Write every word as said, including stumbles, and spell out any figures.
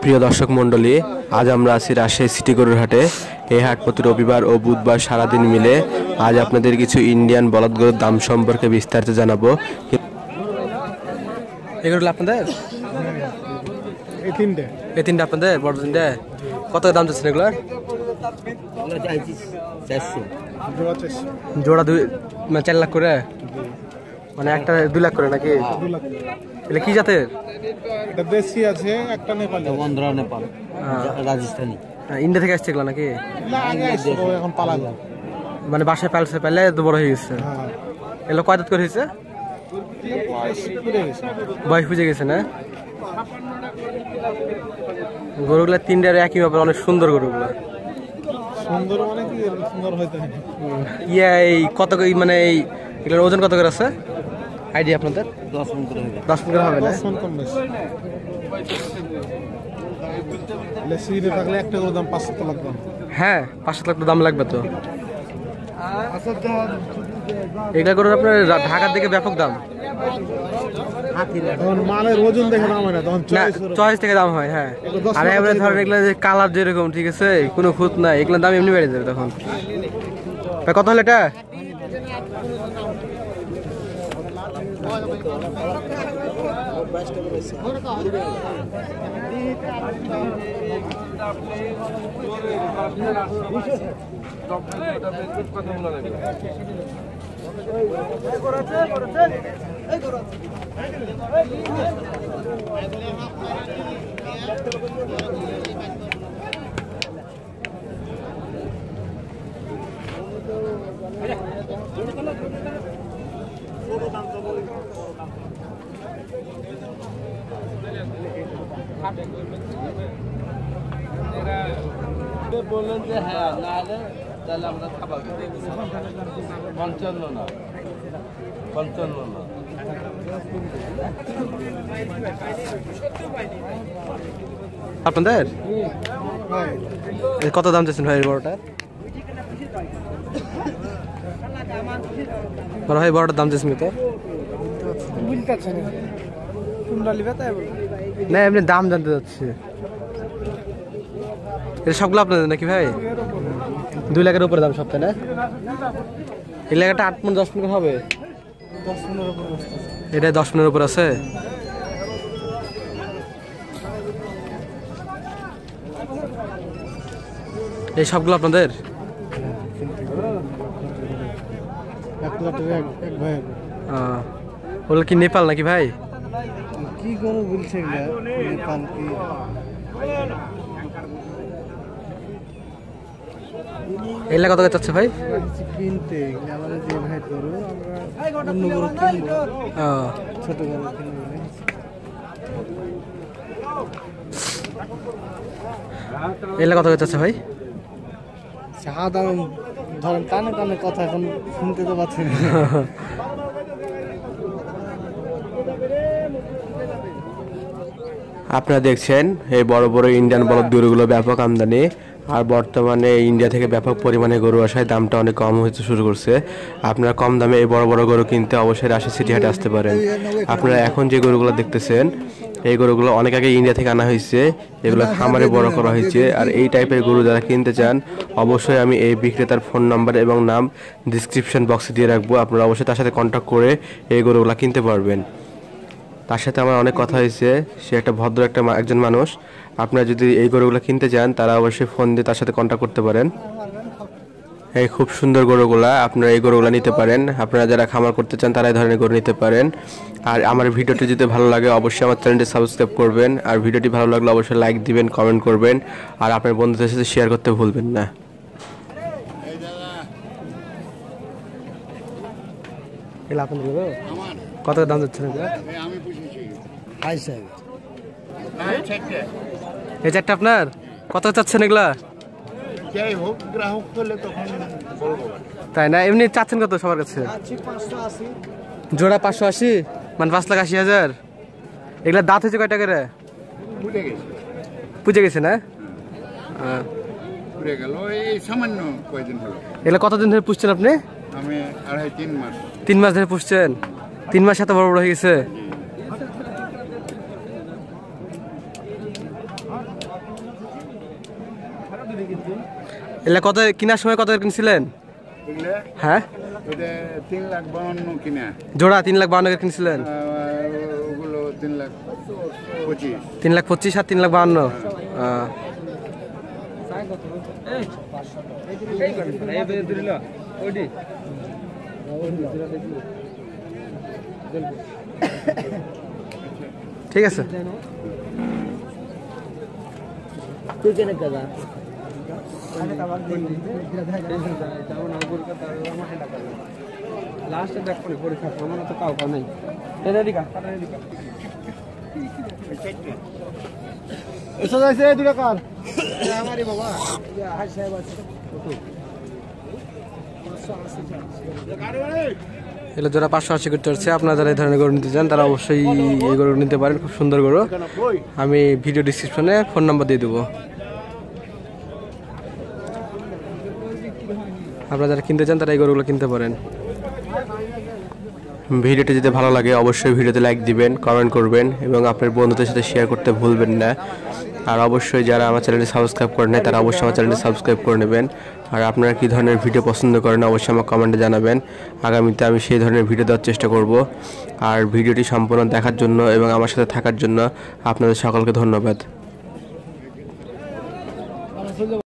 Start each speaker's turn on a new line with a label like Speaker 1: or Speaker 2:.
Speaker 1: প্রিয় দর্শক মণ্ডলী, আজ আমরা আছি রাজশাহী সিটি গরুর হাটে। এই হাট প্রতি রবিবার ও বুধবার সারাদিন মিলে। আজ আপনাদের কিছু ইন্ডিয়ান বলদ গরুর দাম সম্পর্কে বিস্তারিত জানাবো। এগুলো আপনাদের
Speaker 2: এই তিনটে
Speaker 1: এই তিনটে আপনাদের বড় তিনটে কত দাম যাচ্ছে এগুলোর? জোড়া দুই মানে চার লাখ করে, মানে একটা দুই লাখ করে নাকি? এগুলো কি জাতের?
Speaker 2: এটা দেশি আছে, একটা নেপালি,
Speaker 3: বন্ধরা নেপাল, রাজস্থানী।
Speaker 1: ইন্ডিয়া থেকে আসছে এগুলো নাকি?
Speaker 2: না, আগে আসছে, এখন পালা যায়।
Speaker 1: মানে বাসায় পালছে, পালে তো বড় হয়ে গেছে।
Speaker 2: হ্যাঁ,
Speaker 1: এগুলো কয় দাঁত করে হয়েছে? বয়স বুঝে গেছে না? গরুগুলা তিনটার একই ব্যাপার, অনেক সুন্দর গরুগুলা।
Speaker 2: সুন্দর মানে কি সুন্দর হইতে হয়?
Speaker 1: ইয়া এই কত মানে এই এগুলোর ওজন কত করে আছে আইডিয়া আপনাদের?
Speaker 3: দশ মন করে হবে।
Speaker 1: দশ মন করে হবে না?
Speaker 2: দশ মন কম বেশি। সিঁড়ি থাকলে একটা করে দাম পাঁচ সাত লাখ দাম।
Speaker 1: হ্যাঁ, পাঁচ সাত লাখ দাম লাগবে তো। এগুলা গরুর আপনার ঢাকার দিকে ব্যাপক দাম।
Speaker 2: তখন মালের ওজন দেখে দাম হয় না, তখন
Speaker 1: চয়েস থেকে দাম হয়। হ্যাঁ, আর এবারে ধরেন এগুলো যে কালার যেরকম, ঠিক আছে, কোনো খুঁত নাই, এগুলোর দাম এমনি বেড়ে যাবে তখন। কত হলো এটা?
Speaker 3: বললেন যে হ্যাঁ, না হলে তাহলে আমরা খাবার পঞ্চান্ন না পঞ্চান্ন না
Speaker 1: আপনাদের কত দাম চাচ্ছেন ভাই বড়টা? বড় ভাই বড়টার দাম চাচ্ছেন কত? না, এমনি দাম জানতে চাচ্ছি। এটা সবগুলো আপনাদের নাকি ভাই? দুই লাখের উপরে দাম সপ্তাহে না? এই লাখটা আট মন দশ মন হবে? এটা দশ মনের উপর আছে। এই সবগুলো আপনাদের? ওগুলো কি নেপাল নাকি ভাই?
Speaker 2: কি গরু বলছে নেপাল কি?
Speaker 1: এগুলা কত চাচ্ছে ভাই?
Speaker 2: কিনতে আমাদের যে ভাই গরু, আমরা অন্য গরু কিনবো, ছোট গরু কিনবো।
Speaker 1: এগুলা কত চাচ্ছে ভাই?
Speaker 2: চা দাম ধরেন কানে কানে কথা, এখন শুনতে তো পাচ্ছি না।
Speaker 1: আপনারা দেখছেন এই বড় বড় ইন্ডিয়ান বলদ গরুগুলো ব্যাপক আমদানি, আর বর্তমানে ইন্ডিয়া থেকে ব্যাপক পরিমাণে গরু আসায় দামটা অনেক কম হতে শুরু করছে। আপনারা কম দামে এই বড় বড় গরু কিনতে অবশ্যই রাজশাহী সিটি হাটে আসতে পারেন। আপনারা এখন যে গরুগুলো দেখতেছেন, এই গরুগুলো অনেক আগে ইন্ডিয়া থেকে আনা হয়েছে, এগুলো খামারে বড় করা হয়েছে। আর এই টাইপের গরু যারা কিনতে চান, অবশ্যই আমি এই বিক্রেতার ফোন নাম্বার এবং নাম ডিসক্রিপশন বক্সে দিয়ে রাখবো। আপনারা অবশ্যই তার সাথে কন্ট্যাক্ট করে এই গরুগুলো কিনতে পারবেন। তার সাথে আমার অনেক কথা হয়েছে, সে একটা ভদ্র একটা একজন মানুষ। আপনারা যদি এই গরুগুলো কিনতে চান, তারা অবশ্যই ফোন দিয়ে তার সাথে কন্ট্যাক্ট করতে পারেন। এই খুব সুন্দর গরুগুলা, আপনারা এই গরুগুলা নিতে পারেন। আপনারা যারা খামার করতে চান, তারা এই ধরনের গরু নিতে পারেন। আর আমার ভিডিওটি যদি ভালো লাগে, অবশ্যই আমার চ্যানেলটি সাবস্ক্রাইব করবেন। আর ভিডিওটি ভালো লাগলে অবশ্যই লাইক দিবেন, কমেন্ট করবেন, আর আপনার বন্ধুদের সাথে শেয়ার করতে ভুলবেন না। কত দাম যাচ্ছে না? এই চারটা আপনার কত চাচ্ছেন এগুলা? তাই না? এমনি চাচ্ছেন কত সবার কাছে? জোড়া পাঁচশো আশি, মানে পাঁচ লাখ আশি হাজার। এগুলা দাঁত হয়েছে কয়টা করে? পুজে গেছে না? এগুলা কতদিন ধরে পুষছেন আপনি?
Speaker 4: আমি আড়াই তিন মাস
Speaker 1: তিন মাস ধরে পুষছেন? তিন মাস এত বড় বড় হয়ে গেছে? এগুলা কত কেনার সময় কত কিনছিলেন?
Speaker 4: এগুলো
Speaker 1: হ্যাঁ
Speaker 4: এটা তিন লাখ বাউন্ন কিনা,
Speaker 1: জোড়া তিন লাখ বাউন্ন কিনছিলেন।
Speaker 4: আর ওগুলো তিন লাখ পঁচিশ।
Speaker 1: তিন লাখ পঁচিশ আর তিন লাখ বাউন্ন। ঠিক আছে।
Speaker 2: লাস্টে দেখ করে পরীক্ষা আমার তো কাউ কাউ নাই এটা দিকা দিকা এসো যাইছে এই দুটা কার আমারই বাবা হাই সাহেব আছে
Speaker 1: এগুলো যারা পাঁচশো আশি করতে হচ্ছে, আপনারা যারা এই ধরনের গরু নিতে চান তারা অবশ্যই এই গরু নিতে পারেন, খুব সুন্দর গরু। আমি ভিডিও ডিসক্রিপশনে ফোন নাম্বার দিয়ে দেবো, আপনারা যারা কিনতে চান তারা এই গরুগুলো কিনতে পারেন। ভিডিওটি যদি ভালো লাগে অবশ্যই ভিডিওতে লাইক দিবেন, কমেন্ট করবেন এবং আপনার বন্ধুদের সাথে শেয়ার করতে ভুলবেন না। আর অবশ্যই যারা আমার চ্যানেলটি সাবস্ক্রাইব করে নেয় তারা অবশ্যই আমার চ্যানেলটি সাবস্ক্রাইব করে নেবেন। আর আপনারা কী ধরনের ভিডিও পছন্দ করেন অবশ্যই আমার কমেন্টে জানাবেন, আগামীতে আমি সেই ধরনের ভিডিও দেওয়ার চেষ্টা করব। আর ভিডিওটি সম্পূর্ণ দেখার জন্য এবং আমার সাথে থাকার জন্য আপনাদের সকলকে ধন্যবাদ।